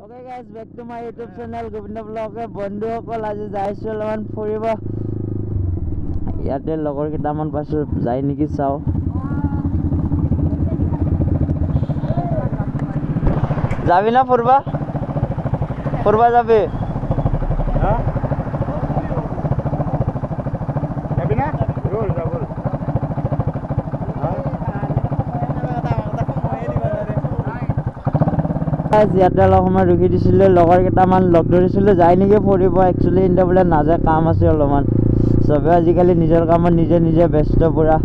Okay guys, back to my YouTube channel Govinda Vlog. বন্ধুসকল আজি যাইছো অলপমান ফুৰিব। ইয়াতে লগৰ কেইটামান পাইছো, যাই নেকি চাও। যাবি না ফুৰবা? ফুৰবা যাবি? হ্যাঁ যাবি না? রোল যাবল। ইয়াতে অলপ সময় ৰখি দিছিলোঁ, লগৰ কেইটামান লগ ধৰিছিলোঁ যাই নেকি ফুৰিব। একচুৱেলি ইহঁতে বোলে নাযায়, কাম আছে অলপমান। চবে আজিকালি নিজৰ কামত নিজে নিজে ব্যস্ত পুৰা।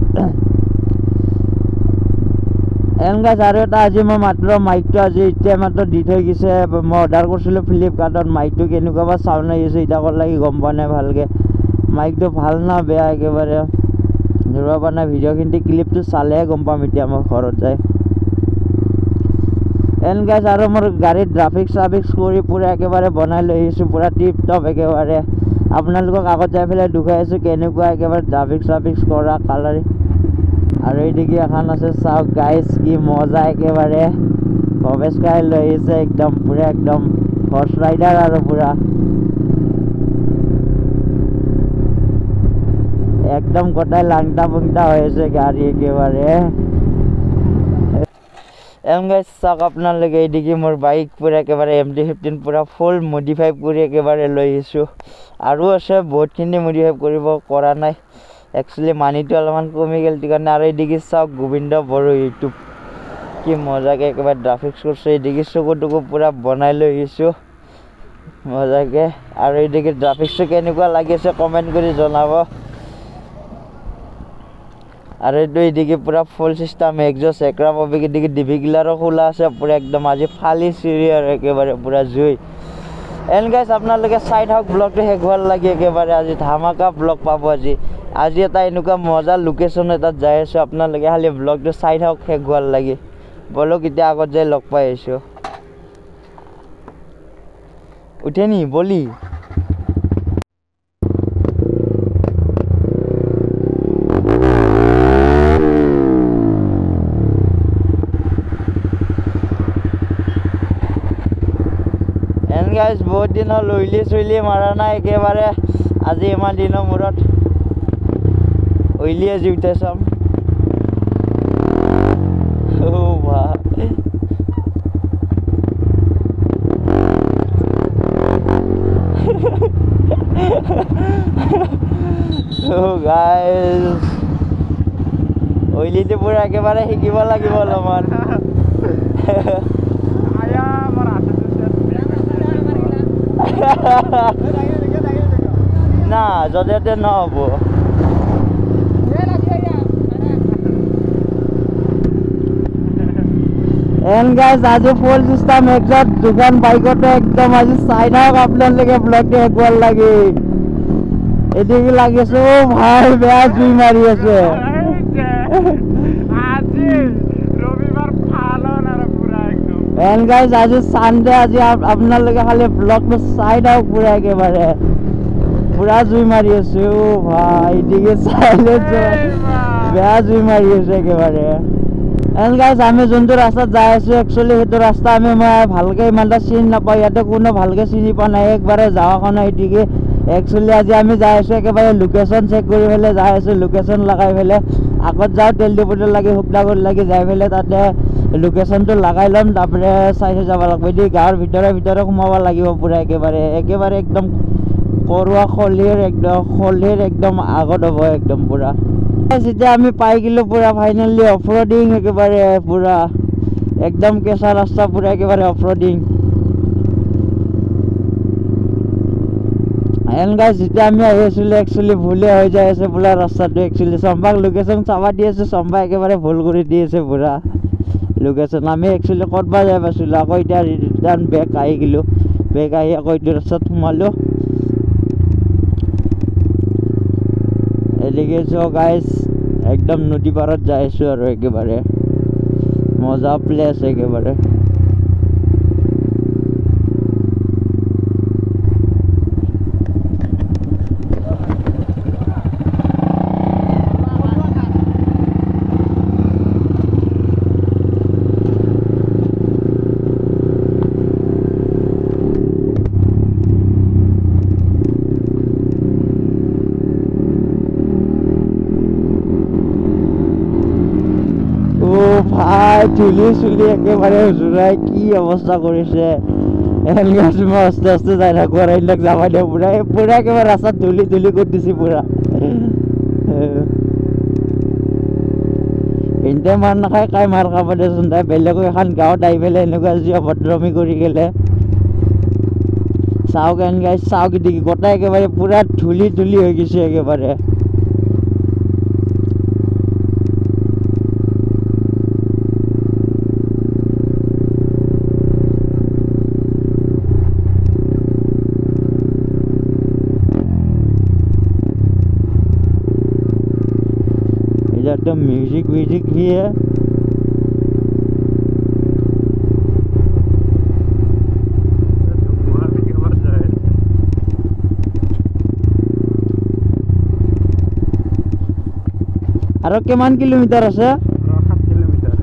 গাইছ আৰু এটা আজি মই মাত্ৰ মাইকটো আজি এতিয়া মাত্ৰ দি থৈ গৈছে। মই অৰ্ডাৰ কৰিছিলোঁ ফ্লিপকাৰ্টত। মাইকটো কেনেকুৱা বা চাউণ্ড আহি আছে এতিয়া ক'ত লাগি গম পোৱা নাই ভালকৈ। মাইকটো ভাল না বেয়া একেবাৰে ধৰিব পৰা নাই। ভিডিঅ'খিনি ক্লিপটো চালেহে গম পাম এতিয়া মই ঘৰত যাই। গাইছ আৰু মোৰ গাড়ীত গ্ৰাফিক্স কৰি পুৰা একেবাৰে বনাই লৈ আহিছোঁ, পুৰা টিপ টপ একেবাৰে। আপোনালোকক আগত যাই পেলাই দেখুৱাই আছোঁ কেনেকুৱা একেবাৰে গ্ৰাফিক্স কৰা কালাৰ। আৰু এইদিকে এখন আছে চাওক গাইছ, কি মজা একেবাৰে। ভৱেশ কাই লৈ আহিছে একদম পুৰা একদম হৰ্চ ৰাইডাৰ আৰু পুৰা একদম গোটাই লাংটা পুংটা হৈ আছে গাড়ী একেবাৰে। গাইছ চাওক আপোনালোকে এইদিকে মোৰ বাইক পুৰা একেবাৰে MT-15 পুৰা ফুল মডিফাই কৰি একেবাৰে লৈ আহিছোঁ। আৰু আছে বহুতখিনি মডিফাই কৰিব কৰা নাই, একচুৱেলি মানিটো অলপমান কমি গ'ল কাৰণে। আৰু এইদিকে চাওক গোবিন্দ বড়ো ইউটিউব কি মজাকৈ একেবাৰে গ্ৰাফিক্স কৰিছে। এইদিকে চকু টকু পুৰা বনাই লৈ আহিছোঁ মজাকৈ। আৰু এইদিকে গ্ৰাফিক্সটো কেনেকুৱা লাগিছে কমেণ্ট কৰি জনাব। আৰু এইদিকে পুৰা ফুল চিষ্টেম এক্সজষ্ট একৰা পবিক এদিকে ডিভিগিলাৰো খোলা আছে পুৰা একদম। আজি ফালি চিৰি আৰু একেবাৰে পুৰা জুই। গাইছ আপোনালোকে চাই থাকক ব্লগটো শেষ হোৱাৰ লাগি একেবাৰে। আজি ধামাকা ব্লগ পাব। আজি এটা এনেকুৱা মজা লোকেশ্যন এটাত যাই আছোঁ, আপোনালোকে খালি ব্লগটো চাই থাকক শেষ হোৱাৰ লাগি। বলক এতিয়া আগত যাই লগ পাই আহিছোঁ। উঠে নি বলি গাইছ বহুত দিন হ'ল উইলি মাৰা নাই একেবাৰে। আজি ইমান দিনৰ মূৰত উইলি আজি উঠাই চাম। গাইছ উইলিটো পুৰা একেবাৰে শিকিব লাগিব অলপমান। না য'তে নহ'ব। গাইছ আজি ফুল চিষ্টেম এক্সজষ্ট দুখন বাইকতে একদম আজি চাই থাকক আপোনালোকে ব্লগটো শেষ হোৱাৰ লাগি। এদিকে লাগিছো ভাই বেয়া জুই মাৰি আছে। গাইছ আজি চানডে, আজি আপোনালোকে খালি ব্লগটো চাই থাকক পুৰা একেবাৰে পুৰা জুই মাৰি আছো ভাই। এদিকে চাইলে বেয়া জুই মাৰি আছে একেবাৰে। গাইছ আমি যোনটো ৰাস্তাত যাই আছোঁ একচুৱেলি সেইটো ৰাস্তা মই ভালকৈ ইমান এটা চিনি নাপাওঁ। ইয়াতে কোনো ভালকৈ চিনি পোৱা নাই, একবাৰে যাওঁ কাৰণে এদিকে। একচুৱেলি আজি আমি যাই আছোঁ একেবাৰে লোকেশ্যন চেক কৰি পেলাই যাই আছোঁ, লোকেশ্যন লগাই পেলাই। আগত যাওঁ তেল ডিপুটো লাগি শুকলাগত লাগি যাই পেলাই তাতে লোকেশ্যনটো লগাই ল'ম, তাৰপৰা চাই যাব লাগিব। এদিকে গাঁৱৰ ভিতৰে সোমাব লাগিব পুৰা একেবাৰে একদম কৰোৱা খলিৰ একদম আগত হ'ব একদম পুৰা। যেতিয়া আমি পাই গ'লোঁ পুৰা ফাইনেলি অফৰোডিং একেবাৰে পুৰা একদম কেঁচা ৰাস্তা পুৰা একেবাৰে অফৰোডিং। গাইছ যেতিয়া আমি আহি আছিলোঁ একচুৱেলি ভুলে হৈ যাই আছে পুৰা ৰাস্তাটো। একচুৱেলি চম্পাক লোকেশ্যন চাব দি আছোঁ, চম্পা একেবাৰে ভুল কৰি দি আছে পুৰা লোকেশ্যন। আমি একচুৱেলি ক'তবা যাই পাইছিলোঁ, আকৌ এতিয়া ৰিটাৰ্ণ বেক আহি গ'লোঁ। বেক আহি আকৌ এইটো ৰাস্তাত সোমালোঁ। এদিকে চাওক গাইছ একদম নদী পাৰত যাই আছোঁ আৰু একেবাৰে মজা প্লেচ একেবাৰে। ধূলি চুলি একেবাৰে জোৰাই কি অৱস্থা কৰিছে। এনেকৈ মই আস্তে আস্তে যাই থাকোঁ আৰু এইবিলাক যাবাই দিওঁ পুৰা পুৰা একেবাৰে ৰাস্তাত ধূলি ধূলি কৰি দিছে পুৰা। এনতে মাৰ নাখায় কাই মাৰ খাব দেচোন, তাই বেলেগো এখন গাঁৱত আহি পেলাই এনেকুৱা যি অভদ্ৰামি কৰি গেলে। চাওক এনেকৈ চাওক দেখি গোটাই একেবাৰে পুৰা ধূলি ধূলি হৈ গৈছে একেবাৰে। इधर तो म्यूजिक व्यूजिक भी है। আৰু কিমান কিলোমিটাৰ আছে? 7 কিলোমিটাৰ।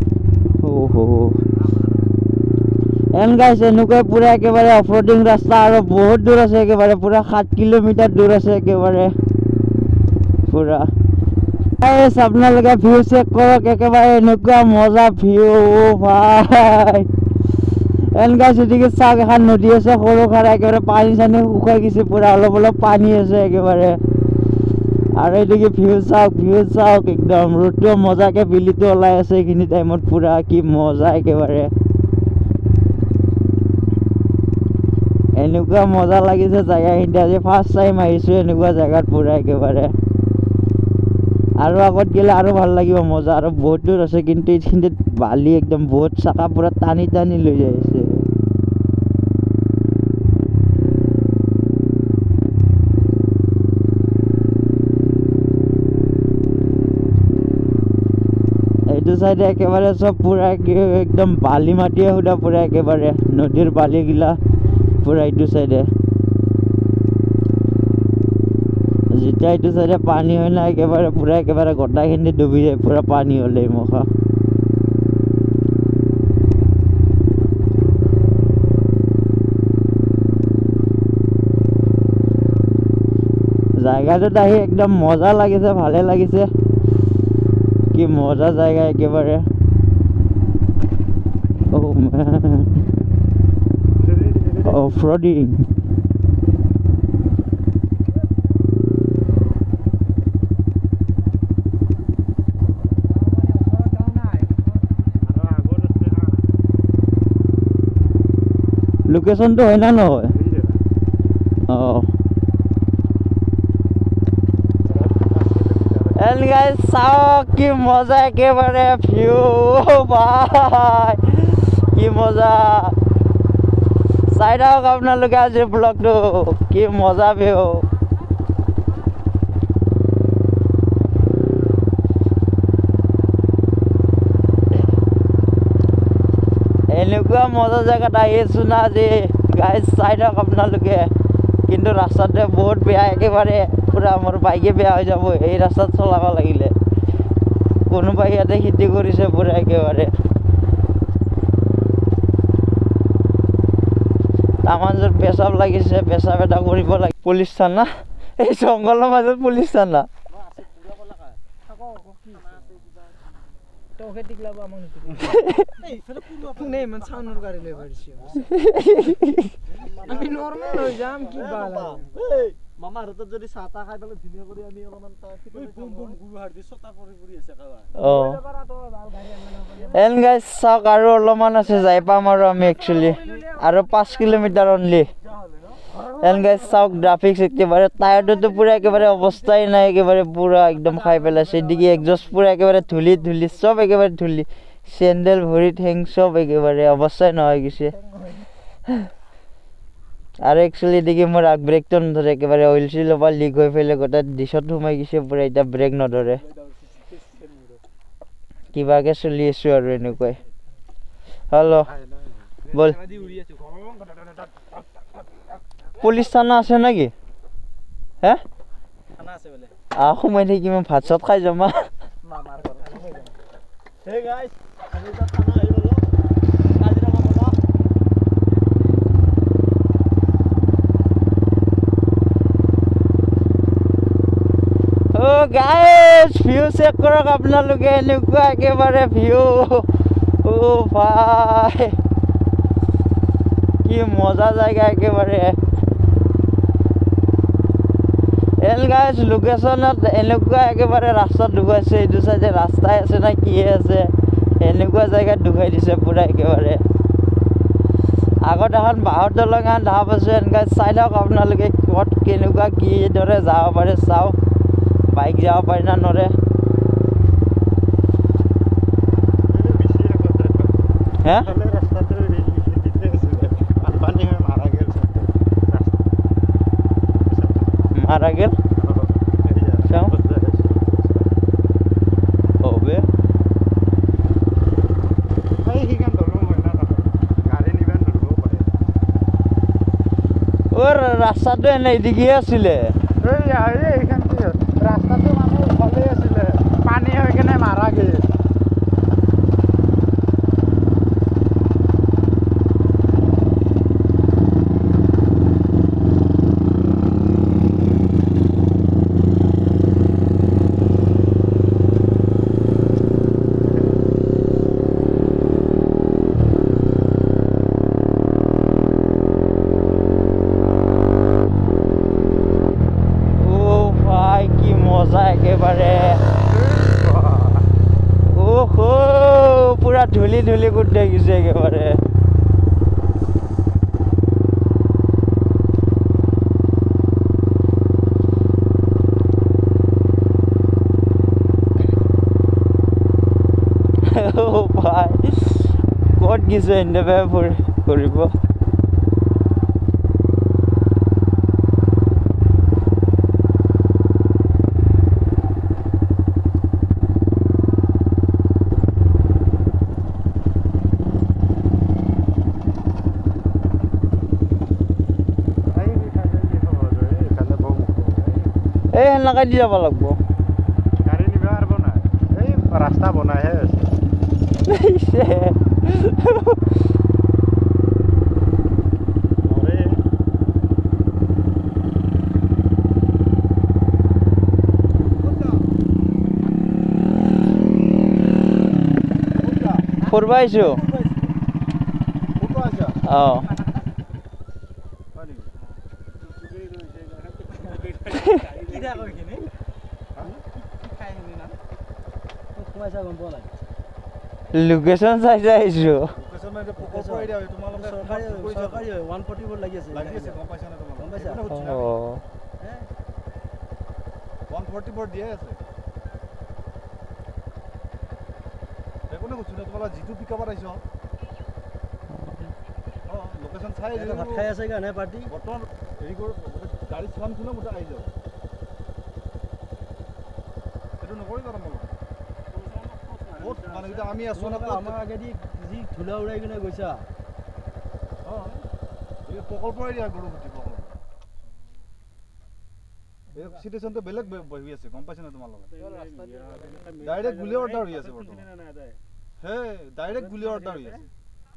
এন গাইছ এনেকুৱাই পুৰা একেবাৰে অফ ৰোডিং ৰাস্তা আৰু বহুত দূৰ আছে একেবাৰে পুৰা 7 কিলোমিটাৰ দূৰ আছে একেবাৰে পুৰা। আপোনালোকে ভিউ চেক কৰক একেবাৰে এনেকুৱা মজা ভিউ ভাই। এন গাইছ এদিকে চাওক এখন নদী আছে সৰু খাৰা একেবাৰে পানী চানী শুকাই গৈছে পুৰা অলপ অলপ পানী আছে একেবাৰে। আৰু এদিকে ভিউ চাওক একদম ৰ'দটো মজাকে বিলিটো ওলাই আছে এইখিনি টাইমত পুৰা কি মজা একেবাৰে। এনেকুৱা মজা লাগিছে জেগাখিনি আজি ফাৰ্ষ্ট টাইম আহিছোঁ এনেকুৱা জেগাত পুৰা একেবাৰে। আৰু আগত গেলে আৰু ভাল লাগিব মজা আৰু বহুত দূৰ আছে কিন্তু এইখিনিত বালি একদম বহুত চাকা পুৰা টানি টানি লৈ যাই আছে। এইটো চাইডে একেবাৰে চব পুৰা একদম বালি মাটিয়ে সুধা পুৰা একেবাৰে নদীৰ বালিগিলা পুৰা এইটো চাইডে। যেতিয়া এইটো চাইডে পানী হয় না একেবাৰে পুৰা একেবাৰে গোটাখিনি ডুবি যায় পুৰা পানী হ'লে মখা। জায়গাটোত আহি একদম মজা লাগিছে, ভালে লাগিছে, কি মজা জায়গা একেবাৰে। অফ রোডিং লোকেশনটো হয় না নহয়? এন্ড গাইস চাওক কি মজা একেবাৰে ভিউ ভাই, কি মজা। চাই থাকক আপোনালোকে আজিৰ ব্লগটো, কি মজা ভিউ। এনেকুৱা মজা জেগাত আহিছোঁ না আজি গাইজ, চাই থাকক আপোনালোকে। কিন্তু ৰাস্তাতে বহুত বেয়া একেবাৰে পুৰা মোৰ বাইকে বেয়া হৈ যাব এই ৰাস্তাত চলাব লাগিলে। কোনোবাই ইয়াতে খেতি কৰিছে পুৰা একেবাৰে। তামান য'ত পেচাব লাগিছে, পেচাব এটা কৰিব লাগে। পুলিচ থানা, এই জংঘলৰ মাজত পুলিচ থানা। মামাৰ হাতত যদি চাহ তাহ খাই পেলাই ধুনীয়া কৰি আমি অলপমান এন গাইজ চাওক আৰু অলপমান আছে যাই পাম আৰু আমি একচুৱেলি আৰু 5 কিলোমিটাৰ অনলি। এন গাইজ চাওক ট্ৰাফিক একেবাৰে টায়াৰটোতো পুৰা একেবাৰে অৱস্থাই নাই, একেবাৰে পুৰা একদম খাই পেলাইছে। এদিকে এক্সজষ্ট পুৰা একেবাৰে ধূলি ধূলি চব একেবাৰে ধূলি, চেণ্ডেল ভৰি ঠেং চব একেবাৰে অৱস্থাই নহয় গৈছে। আৰু একচুৱেলি এদিকে মোৰ আগ ব্ৰেকটো নধৰে, একেবাৰে অইল চিলৰ পৰা লিক হৈ পেলাই গোটেই ডিছত সোমাই গৈছে পুৰা, এতিয়া ব্ৰেক নধৰে। কিবাকে চলি আছোঁ আৰু এনেকুৱাই। হেল্ল' বল, পুলিচ থানা আছে নেকি? হে সোমাই থাকিম, ভাত চাত খাই যাম। গাইজ ভিউ চেক কৰক আপোনালোকে, এনেকুৱা একেবাৰে ভিউ ভাই কি মজা জায়গা একেবারে এল গাইজ লোকেশনত এনেকুৱা একেবাৰে ৰাস্তাত ঢুকাইছে এইটো চাইডে ৰাস্তাই আছে না কি আছে এনেকুৱা জেগাত ঢুকাই দিছে পুৰা একেবাৰে আগত এখন বাঁহৰ দলং এখন দেখা পাইছোঁ এনেকুৱা চাই লওক আপোনালোকে ক'ত কেনেকুৱা কিদৰে যাব পাৰে চাওক বাইক যাব পাৰি না নৰে হে মারা গেল হবে ওর রাস্তাটো এনে এদিকে আছিলে ৰাস্তাটো মানুহ ভালেই আছিলে পানী হৈ কেনে মাৰা গেল পুরা ধুলি ধুলি উঠে গেছে একেবারে ভাই কত গেছে এনে কৰিব এই হেনকাই দি যাব লাগব গাড়ী নিব পারবো না এই রাস্তা বনাইহে আছে ফুরবা আইছো লোকেশন চাই চাই আহিছো যিটো পিকআপত আহিছ লোকেশন চাই খাই আছে গানে পাৰ্টি বৰ্তমান হেৰি কৰ গাড়ী চালান শুনে মোটা আহি যাব এইটো নকৰি যাম মানে এটা আমি আছো না আমাৰ আগেদি যি ধুলা উৰাই কিনে গৈছা এই প্ৰকল্পৰ এৰিয়া গৰুগুটি প্ৰকল্প এই সিচুৱেশ্যনটো বেলেগ বহি আছে গম পাইছ না তোমালোকে ডাইৰেক্ট গুলি অৰ্ডাৰ হৈ আছে বৰ্তমান হে ডাইৰেক্ট গুলি অৰ্ডাৰ হৈ আছে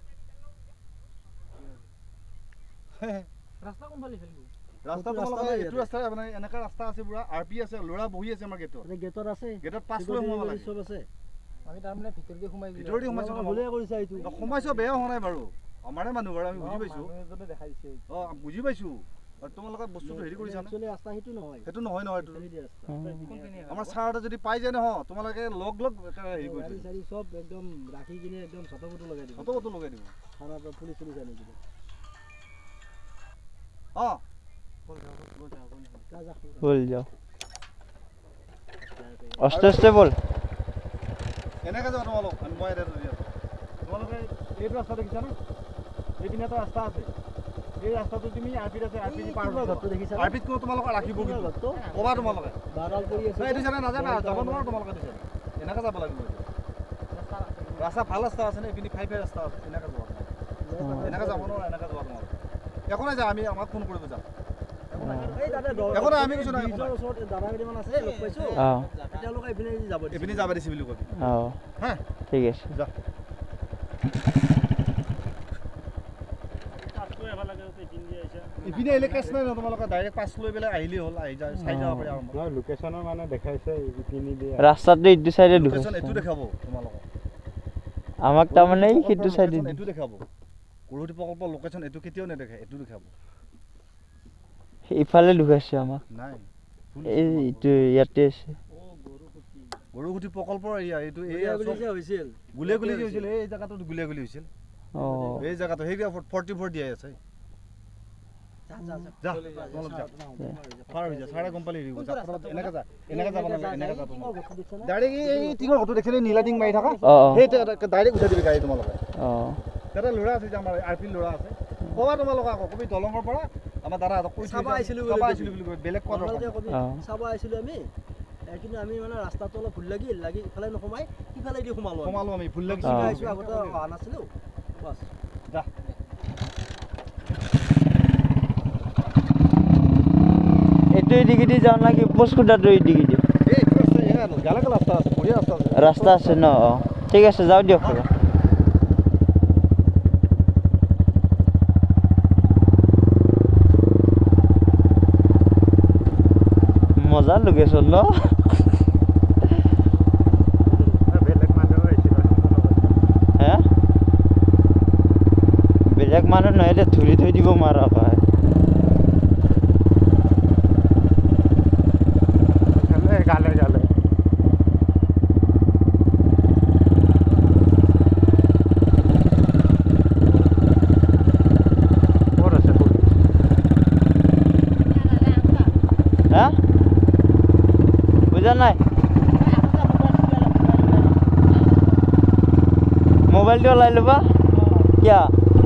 ৰাস্তা কোন ফালে খেলিব ৰাস্তা তোমালোকে এইটো ৰাস্তা মানে এনেকা ৰাস্তা আছে পুৰা আৰপি আছে লৰা বহি আছে আমাৰ গেটত গেটত আছে গেটত পাছ লৈ সোমাব লাগে সব আছে আমি তাৰমানে ভিতৰ দি সোমাই ভিতৰ দি সোমাইছো ভুলে কৰিছা এইটো সোমাইছো বেয়া হোৱা নাই বাৰু আমাৰে মানুহ বাৰু আমি বুজি পাইছো মানুহজনে দেখাই দিছে বুজি পাইছো আৰু তোমালোকে বস্তুটো হেৰি কৰিছা না একচুয়ালি ৰাস্তা হেতু নহয় আমাৰ ছাৰটা যদি পাই যায় নহয় তোমালোকে লগ হেৰি কৰি দিবা গাড়ী সব একদম ৰাখি কিনে একদম ছটফটো লগাই দিব থানা পুলিচ আনি দিব बोल जाओ अस्ते बोल এনেকা যাও তোমালোক মই এটা ধৰি আছো তোমালোকে এই ৰাস্তা দেখিছা না এইপিনে এটা ৰাস্তা আছে এই ৰাস্তাটো তুমি আৰপিত আছে আৰপিত পাৰ হৈ ঘৰটো দেখিছা আৰপিত কো তোমালোক ৰাখিব কিন্তু কবা তোমালোকে বাৰাল কৰি আছে এইটো জানা নাযাবা যাব নোৱাৰো তোমালোকে দিছে এনেকা যাব লাগিব ৰাস্তা ভাল ৰাস্তা আছে না এইপিনে ফাইভ ৰাস্তা আছে এনেকা যাব এনেকা যাব নোৱাৰো এনেকা যাব নোৱাৰো এখন যা আমি আমাক ফোন কৰিব যাম এখন আমি কিছু নাই দাদা কেইটামান আছে লগ পাইছো এতিয়া লোক এইপিনে যাব দিছে বুলি কবি হা ঠিক আছে যা ইপিনে এলে কেছ নাই তোমালোকে ডাইৰেক্ট পাছ লৈ পেলাই আহিলে হ'ল আহি যায় চাই যাব পাৰি আৰু লোকেশনৰ মানে দেখাইছে ইপিনে দিয়ে ৰাস্তাটো ইটো সাইডে লোকেশন এটো দেখাব তোমালোকক আমাক তাৰমানে সেইটো চাইডে এইটো দেখাব গৰুহটি প্ৰকল্পৰ লোকেশ্যন এইটো কেতিয়াও নেদেখে এইটো দেখাব ইফালে লুকাইছে আমাক নাই এইটো ইয়াতে আছে গৰুহটি প্ৰকল্পৰ এৰিয়া এইটো এই হৈছিল গুলিয়াগুলি হৈছিল এই জায়গাটো গুলিয়াগুলি হৈছিল এই জায়গাটো সেই 44 দিয়া আছে যা পাৰ হৈ যা সারা কোম্পানি ৰিব এনেকা যা এনেকা যা ডাইৰেক্ট এই টিঙৰ ঘৰটো দেখিলে নীলা টিং মাৰি থাকা সেই ডাইৰেক্ট উঠাই দিবি গাড়ী তোমালোকে তাতে ল'ৰা আছে যে আমাৰ আৰপি ল'ৰা আছে কবা তোমালোকে আকৌ কবি দলঙৰ পৰা আমাৰ দাদা কৈ চাবা আইছিলো বুলি কৈ বেলেগ কোৱা চাবা আইছিলো আমি কিন্তু আমি মানে ৰাস্তাটো অলপ ভুল লাগি ইফালে নকমাই ইফালে দি সোমালো আমি ভুল লাগি আইছো আগতে অহা নাছিলো বাস যা এইটো দিগিদি যাও নাকি পোস্কুটাটো দিগিদি এই ৰাস্তা এনে গালাক ৰাস্তা আছে বঢ়িয়া ৰাস্তা আছে ন ঠিক আছে যাও দিয়ক মজা লোকেশ্যন ন বেলেগ মানুহ নহয় দে ধৰি থৈ দিব মাৰা পায় গালে বুঝা নাই মোবাইলটো ওলাই ল'বা কিয়া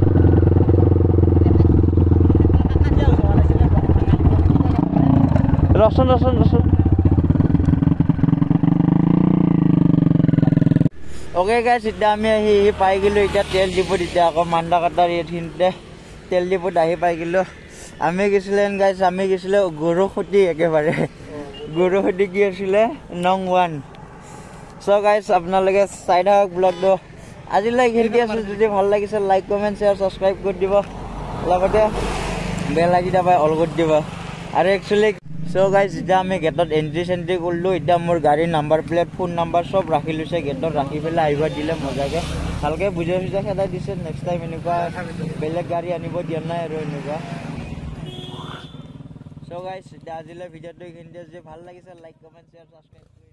ৰচোন ওকে গাইছ এতিয়া আমি আহি পাই গ'লোঁ এতিয়া তেল ডিপুত এতিয়া আকৌ মান্দাকাটাৰ এইখিনিতে তেল ডিপুত আহি পাই গ'লোঁ আমি গৈছিলোঁ গৰুসুতি একেবাৰে গৰুসুতি কি আছিলে নং 1 চ' গাইছ আপোনালোকে চাই থাকক ব্লগটো আজিলৈ এইখিনিতে আছোঁ যদি ভাল লাগিছে লাইক কমেণ্ট শ্বেয়াৰ ছাবস্ক্ৰাইব কৰি দিব লগতে বেল আইকন দাবাই অল কৰি দিব আৰু একচুৱেলি চ' গাইজ এতিয়া আমি গেটত এণ্ট্ৰি কৰিলোঁ এতিয়া মোৰ গাড়ীৰ নাম্বাৰ প্লেট ফোন নাম্বাৰ চব ৰাখি লৈছে গেটত ৰাখি পেলাই আহিব দিলে মজাকৈ ভালকৈ বুজাই খেদাই দিছে নেক্সট টাইম এনেকুৱা বেলেগ গাড়ী আনিব দিয়া নাই আৰু এনেকুৱা চ' গাইজ এতিয়া আজিলৈ ভিডিঅ'টো এইখিনিতে যদি ভাল লাগিছে লাইক কমেণ্ট শ্বেয়াৰ ছাবস্ক্ৰাইব